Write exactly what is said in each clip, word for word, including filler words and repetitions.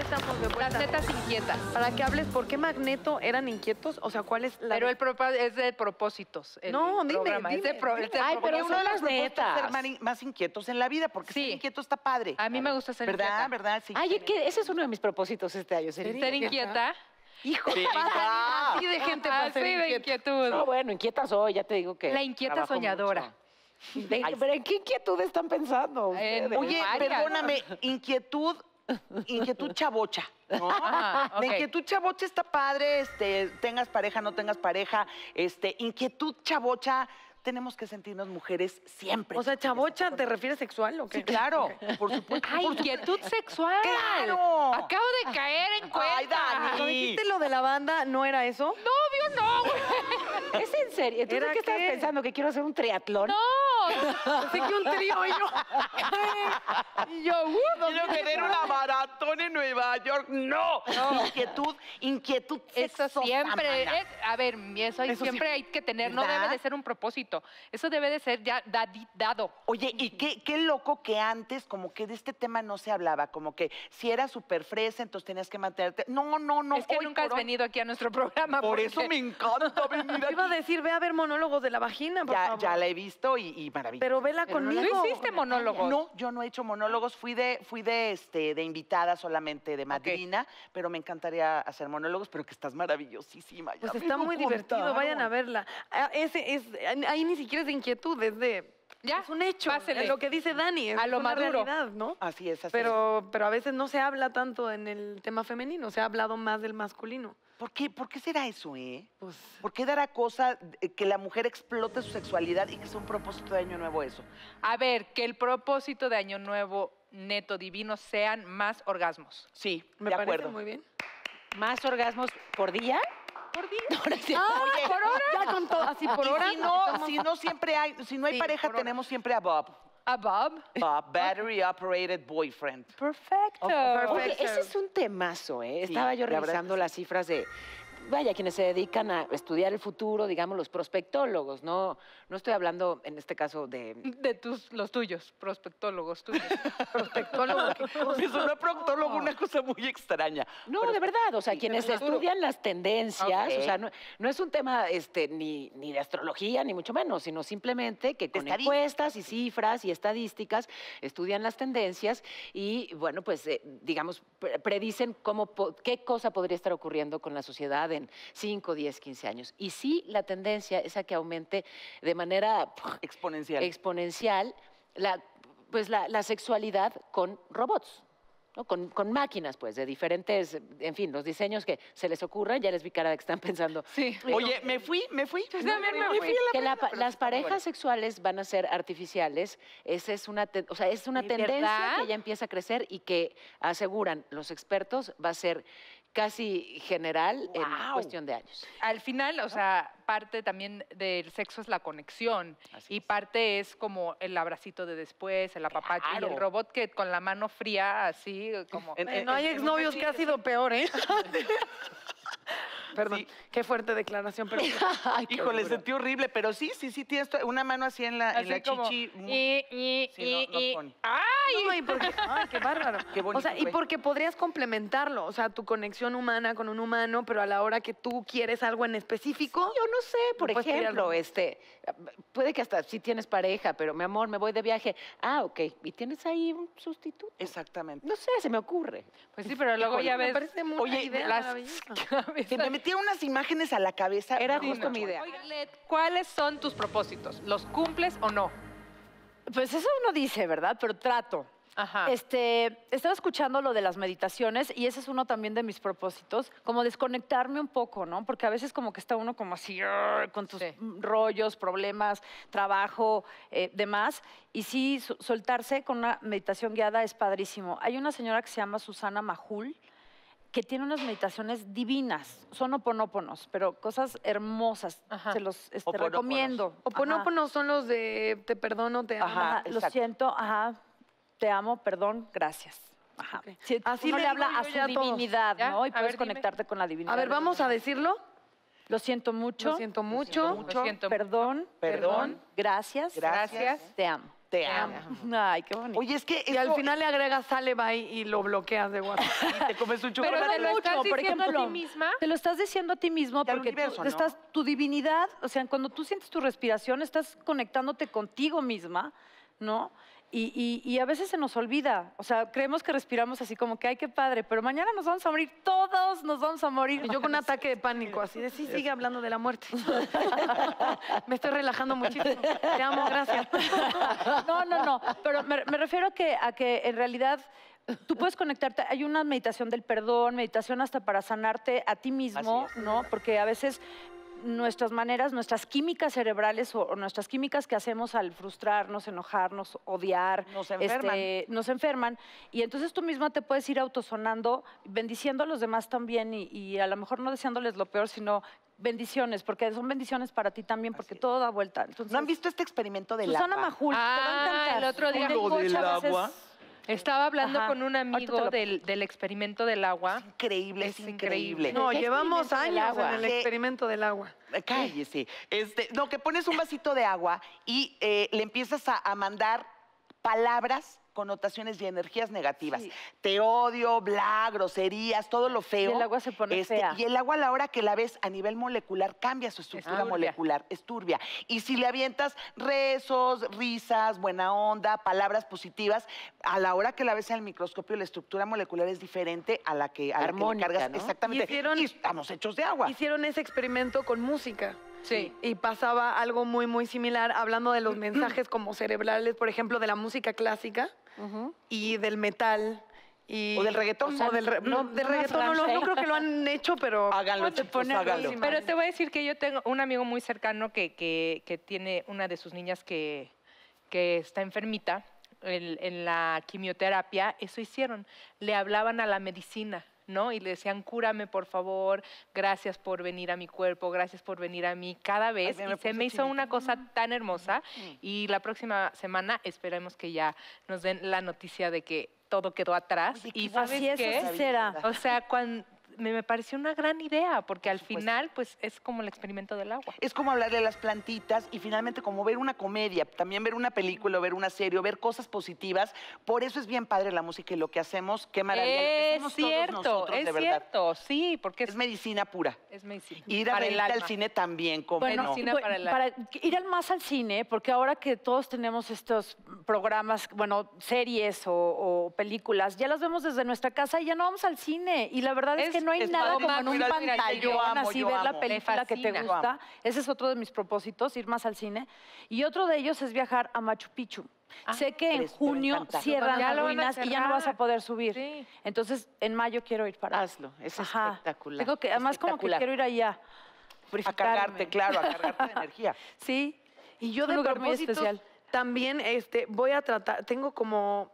estamos de vuelta. Las netas inquietas. Para que hables, ¿por qué Magneto eran inquietos? O sea, ¿cuál es la...? Pero el propósito es de propósitos. el No, dime, programa, dime. es de pro- es de Ay, propósito. pero Uno de son los las propósitos es ser netas. más in- más inquietos en la vida, porque Sí. ser inquieto está padre. A mí me gusta ser ¿Verdad? inquieta. ¿Verdad? Sí. Ay, que ese es uno de mis propósitos este año. Ser Ser inquieta. Hijo, Sí, pasa va. así de gente para Así ser de inquieta. inquietud. No, bueno, inquieta soy, ya te digo que... La inquieta trabajo soñadora. mucho. De- pero ¿en qué inquietud están pensando En- ustedes? Oye, varias. perdóname, inquietud, inquietud chavocha, ¿no? Ajá, ok. La inquietud chavocha está padre, este, tengas pareja, no tengas pareja, este, inquietud chavocha, tenemos que sentirnos mujeres siempre. O sea, chavocha, ¿te refieres sexual o qué? Sí, claro, por supuesto. ¡Ay, por su- inquietud sexual! ¡Claro! Acabo de caer en cuenta. Ay, Dani. Cuando dijiste lo de la banda, ¿no era eso? Obvio no, güey. ¿Es en serio? ¿Entonces ¿Era qué estás qué? pensando? ¿Que quiero hacer un triatlón? No. Pensé que un trío y yo. Y yo, uh, Quiero tener una maratón en Nueva York. ¡No! Inquietud, inquietud Eso sexosa, siempre mana. es, a ver, eso, hay- Eso siempre sí. hay que tener, no ¿Verdad? debe de ser un propósito, eso debe de ser ya dadi- dado. Oye, y qué, qué loco que antes como que de este tema no se hablaba, como que si era súper fresa, entonces tenías que mantenerte. No, no, no. es que hoy nunca has por hoy- venido aquí a nuestro programa. Por porque- eso me encanta venir Iba a aquí. decir, ve a ver monólogos de la vagina, por Ya, favor. ya la he visto y, y maravilloso. Pero vela Pero no conmigo. hiciste monólogos. No, yo no he hecho monólogos, fui de, fui de, este, de invitada solamente, de madrina, pero me encantaría hacer monólogos, pero que estás maravillosísima. ya Pues me está lo muy divertido, contaron. vayan a verla. Ah, ese es, ahí ni siquiera es de inquietud, es de... Ya, es un hecho, pásele. es lo que dice Dani, es A lo una maduro. realidad, ¿no? Así es, así es. Pero, pero a veces no se habla tanto en el tema femenino, se ha hablado más del masculino. ¿Por qué, ¿Por qué será eso, eh? Pues, ¿Por qué dará cosa eh, que la mujer explote su sexualidad y que sea un propósito de año nuevo eso? A ver, que el propósito de Año Nuevo neto divino sean más orgasmos. Sí, me de parece acuerdo. muy bien. ¿Más orgasmos por día? Por día. Ah, por hora. Ya con todo, así por Y hora. si no, si no siempre hay, si no hay Sí, pareja, por hora. tenemos siempre a Bob. A Bob. Bob, battery operated boyfriend. Perfecto. Oye, ese es un temazo, ¿eh? Sí, Estaba yo la verdad revisando que sí. las cifras de, vaya, quienes se dedican a estudiar el futuro, digamos, los prospectólogos, no, no estoy hablando en este caso de... De tus, los tuyos, prospectólogos tuyos. Prospectólogo, qué cosa. Me sonó a proctólogo una cosa muy extraña. No, Pero- de verdad, o sea, quienes pero futuro. estudian las tendencias, Ok. o sea, no, no es un tema este, ni, ni de astrología, ni mucho menos, sino simplemente que con estadística. encuestas y cifras y estadísticas estudian las tendencias y, bueno, pues, eh, digamos, pre- predicen cómo, po- qué cosa podría estar ocurriendo con la sociedad en cinco, diez, quince años. Y sí, la tendencia es a que aumente de manera Exponencial. exponencial la, pues, la, la sexualidad con robots. ¿No? Con, con máquinas, pues, de diferentes, en fin, los diseños que se les ocurran, ya les vi cara de que están pensando. Sí. Oye, me fui, me fui. Yo también me fui. a la Que la pa- playa, pero las está muy parejas bueno. sexuales van a ser artificiales, esa es una, te- o sea, es una ¿De tendencia verdad? que ya empieza a crecer y que aseguran los expertos va a ser casi general en Guau. cuestión de años. Al final, o sea, parte también del sexo es la conexión Así y es. parte es como el abracito de después, el apapacho y Claro. el robot que con la mano fría así como... En- Eh, no hay en- en exnovios una que ha sí- sido peor, ¿eh? Perdón, Sí. qué fuerte declaración, pero... Híjole, sentí horrible, pero sí, sí, sí, tienes to- una mano así en la, en Así la como, chichi. muy- y, y, Sí, y, no, no y- funny. ¡ay! No, y porque, ay, qué bárbaro. Qué bonito o sea, y fue. porque podrías complementarlo, o sea, tu conexión humana con un humano, pero a la hora que tú quieres algo en específico, Yo no sé, por No puedes pedir ejemplo, algo. este, puede que hasta si tienes pareja, pero mi amor, me voy de viaje. Ah, ok, y tienes ahí un sustituto. Exactamente. No sé, se me ocurre. Pues sí, pero luego Oye, ya me ves parece muy Oye, idea las maravillosa. Se me metieron unas imágenes a la cabeza. Era no, justo no, mi no. idea. Oiga, Led, ¿cuáles son tus propósitos? ¿Los cumples o no? Pues eso uno dice, ¿verdad? Pero trato. Ajá. Este, estaba escuchando lo de las meditaciones y ese es uno también de mis propósitos, como desconectarme un poco, ¿no? Porque a veces como que está uno como así, "Arr", con tus Sí. mm, rollos, problemas, trabajo, eh, demás. Y sí, su- soltarse con una meditación guiada es padrísimo. Hay una señora que se llama Susana Majul, que tiene unas meditaciones divinas, son oponoponos, pero cosas hermosas, Ajá. se los este, Opónoponos. recomiendo. Ajá. Oponoponos son los de te perdono, te amo. Ajá. Ajá, lo exacto. siento, ajá, te amo, perdón, gracias. Ajá. Ok. Sí, Así uno le le digo habla yo a su ya a todos. divinidad, ¿Ya? ¿no? Y A puedes ver, dime. conectarte con la divinidad. A ver, de los vamos a demás. decirlo. Lo siento mucho. Lo siento mucho. mucho. Lo siento. Perdón. Perdón. Gracias. Gracias. Te amo. Te amo. Ay, qué bonito. Oye, es que Y al eso- final le agregas sale bye y lo bloqueas de WhatsApp. y te comes un Pero chocolate. te lo estás mucho, por diciendo a ejemplo, ti misma. Te lo estás diciendo a ti mismo Y al porque universo, tú ¿no? estás, tu divinidad, o sea, cuando tú sientes tu respiración, estás conectándote contigo misma, ¿no? Y, y- y a veces se nos olvida, o sea, creemos que respiramos así como que, ay, qué padre, pero mañana nos vamos a morir, todos nos vamos a morir. Y yo con un ataque de pánico, así de sí, sigue hablando de la muerte. Me estoy relajando muchísimo. Te amo, gracias. No, no, no, pero me, me refiero a que, a que en realidad tú puedes conectarte, hay una meditación del perdón, meditación hasta para sanarte a ti mismo, Así es. ¿no? Porque a veces nuestras maneras, nuestras químicas cerebrales o, o nuestras químicas que hacemos al frustrarnos, enojarnos, odiar, Nos enferman. este, nos enferman. Y entonces tú misma te puedes ir autosonando, bendiciendo a los demás también y, y a lo mejor no deseándoles lo peor, sino bendiciones, porque son bendiciones para ti también, porque todo da vuelta. Entonces, ¿No han visto este experimento del Susana agua? Majul, te va a Ah, encantar. el otro día- En el Lo coche del a veces- agua. Estaba hablando Ajá. con un Ahorita te amigo lo- del, del experimento del agua. Increíble, es, Es increíble. increíble. No, ¿Qué llevamos experimento del años agua? en el Que- experimento del agua. Eh, Cállese. Este, no, que pones un vasito de agua y eh, le empiezas a, a mandar palabras, connotaciones y energías negativas. Sí. Te odio, bla, groserías, todo lo feo. Y el agua se pone Este, fea. Y el agua a la hora que la ves a nivel molecular cambia su estructura turbia. molecular, es turbia. Y si le avientas rezos, risas, buena onda, palabras positivas, a la hora que la ves en el microscopio la estructura molecular es diferente a la que, a la que le Armónica, cargas. ¿no? Exactamente. Hicieron- Y estamos hechos de agua. Hicieron ese experimento con música. Sí. Y pasaba algo muy, muy similar, hablando de los mensajes como cerebrales, por ejemplo, de la música clásica Ujú. y del metal. Y, O del reggaetón. o sea, del re- no, no, del no reggaetón no, lo- hablamos, no creo que lo han hecho, pero Háganlo, te chicos, pone háganlo. ruísima. Pero te voy a decir que yo tengo un amigo muy cercano que, que, que tiene una de sus niñas que, que está enfermita en, en la quimioterapia. Eso hicieron. Le hablaban a la medicina, ¿no? Y le decían, cúrame, por favor, gracias por venir a mi cuerpo, gracias por venir a mí cada vez. Ay, me y se puse me hizo chinita. una cosa tan hermosa. Y la próxima semana esperemos que ya nos den la noticia de que todo quedó atrás. Oye, qué y bueno. ¿sabes Así es, qué? así será. O sea, cuando, me, me pareció una gran idea, porque al supuesto. final, pues, es como el experimento del agua. Es como hablarle a las plantitas y finalmente como ver una comedia, también ver una película, o ver una serie, o ver cosas positivas. Por eso es bien padre la música y lo que hacemos, qué maravilla. lo que Es hacemos todos cierto, nosotros, es de verdad. cierto, sí, porque es, Es medicina pura. es medicina. Ir a para el verla al alma. cine también, como Bueno, no. medicina bu- para el alma. para ir al más al cine, porque ahora que todos tenemos estos programas, bueno, series o, o películas, ya las vemos desde nuestra casa y ya no vamos al cine. Y la verdad es, Es- que no hay es nada todo como en un más- mira, pantallón yo amo, así yo ver la amo. película Me que te fascina. gusta. Ese es otro de mis propósitos, ir más al cine. Y otro de ellos es viajar a Machu Picchu. Ah, sé que en les- te va a junio encantar. cierran Ya las lo van a ruinas y ya no vas a cerrar. poder subir. Sí. Entonces, en mayo quiero ir para Hazlo, es Ajá. espectacular. Tengo que, además, como que espectacular. quiero ir allá. A purificarme. cargarte, claro, a cargarte de energía. Sí. Y yo Es un de lugar muy propósitos especial. también este, voy a tratar, tengo como,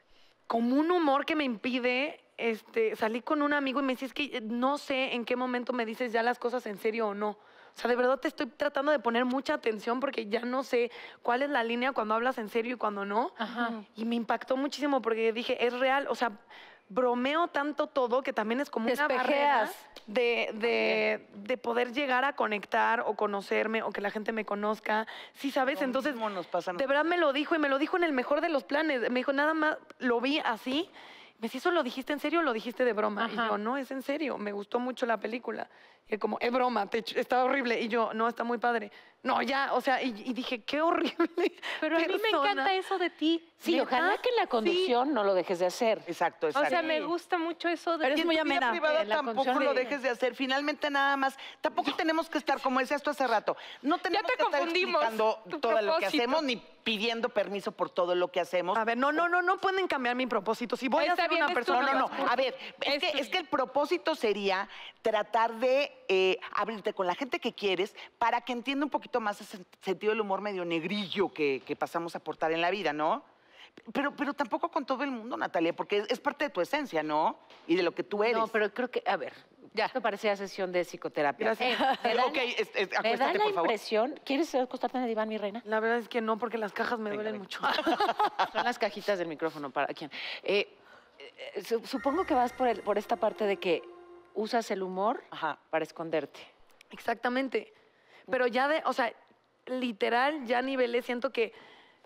como un humor que me impide este, salir con un amigo y me dice, es que no sé en qué momento me dices ya las cosas en serio o no. O sea, de verdad te estoy tratando de poner mucha atención porque ya no sé cuál es la línea cuando hablas en serio y cuando no. Ajá. Y me impactó muchísimo porque dije, es real, o sea, bromeo tanto todo que también es como Te una barrera espejeas. de, de, de poder llegar a conectar o conocerme o que la gente me conozca. Sí, ¿sabes? Lo Entonces, mismo nos pasa a de verdad me lo dijo y me lo dijo en el mejor de los planes. Me dijo, nada más, lo vi así. Me dice, ¿eso lo dijiste en serio o lo dijiste de broma? Y Ajá. yo, no, es en serio. Me gustó mucho la película. Y él como, es broma, te ch- está horrible. Y yo, no, está muy padre. No, ya, o sea, y, y dije, qué horrible. Pero a mí me persona. encanta eso de ti. Sí, ¿Neta? ojalá que en la conducción no lo dejes de hacer. Exacto, O exacto. sea, me gusta mucho eso de Eres Y en muy tu vida amena. privada En la tampoco conducción lo de- dejes de hacer. Finalmente nada más, tampoco tenemos que estar, como decías tú hace rato, no tenemos te que estar confundimos, explicando tu todo lo que propósito. hacemos, ni pidiendo permiso por todo lo que hacemos. A ver, no, no, no, no pueden cambiar mi propósito. Si voy Está a ser bien, una es persona... No, no, no. tuyo. A ver, es, Es que, tuyo. es que el propósito sería tratar de eh, abrirte con la gente que quieres para que entienda un poquito más ese sentido del humor medio negrillo que, que pasamos a aportar en la vida, ¿no? Pero, pero tampoco con todo el mundo, Natalia, porque es, es parte de tu esencia, ¿no? Y de lo que tú eres. No, pero creo que, a ver, Ya. esto parecía sesión de psicoterapia. Gracias. Eh, me da, Ok, es- es- me da acuéstate, la por favor. impresión, ¿quieres acostarte en el diván, mi reina? La verdad es que no, porque las cajas me Venga, duelen venga. mucho. Son las cajitas del micrófono para quien. Eh, eh, su- supongo que vas por, el- por esta parte de que usas el humor Ajá. para esconderte. Exactamente. Pero ya de, o sea, literal, ya a niveles siento que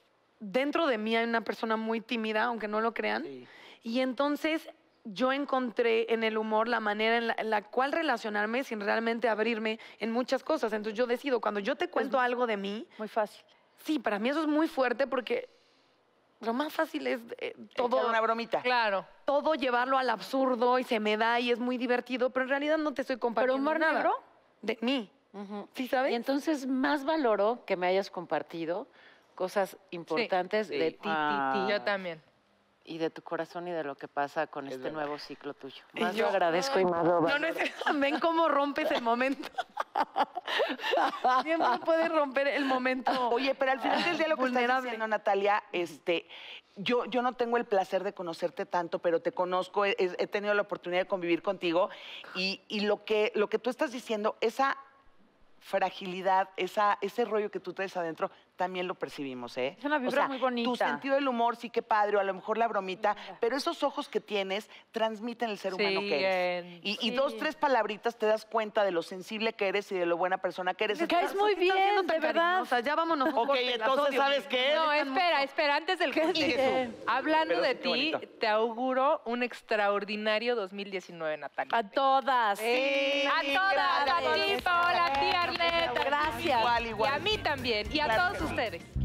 dentro de mí hay una persona muy tímida, aunque no lo crean. Sí. Y entonces yo encontré en el humor la manera en la, en la cual relacionarme sin realmente abrirme en muchas cosas. Entonces yo decido, cuando yo te cuento algo de mí, Muy fácil. sí, para mí eso es muy fuerte porque lo más fácil es eh, Echar todo, una bromita. Claro. todo llevarlo al absurdo y se me da y es muy divertido, pero en realidad no te estoy ¿Pero compartiendo humor nada. negro? De mí, Ujú. ¿sí sabes? Y entonces más valoro que me hayas compartido cosas importantes Sí. de ti, Ah. ti, ti, Yo también. y de tu corazón y de lo que pasa con Es este verdad. nuevo ciclo tuyo. Y Más yo- lo agradezco y más lo No, no es ven cómo rompes el momento. Siempre puedes romper el momento. Oye, pero al final del día lo que estás vulnerable. diciendo, Natalia, este, yo, yo no tengo el placer de conocerte tanto, pero te conozco, he, he tenido la oportunidad de convivir contigo y, y lo, que, lo que tú estás diciendo, esa fragilidad, esa, ese rollo que tú traes adentro, también lo percibimos, ¿eh? Es una vibra muy bonita. Tu sentido del humor sí que padre, o a lo mejor la bromita, pero esos ojos que tienes transmiten el ser humano que eres. Siguen. Y, y Sí. dos, tres palabritas te das cuenta de lo sensible que eres y de lo buena persona que eres. Me caes muy ¿Qué estás siendo bien, tan de verdad. cariñosa? Ya vámonos. un Ok, corte, las entonces, odio. ¿sabes qué? No, molestan espera, mucho. espera, antes del corte. Jesús. Hablando Pero de sí, qué ti, bonito. te auguro un extraordinario dos mil diecinueve, Natalia. A todas. Sí, A todas, a ti, gracias. Paola, a ti, Arlette. Gracias. Igual, Y igual. a mí también, y a Claro todos que sí. ustedes.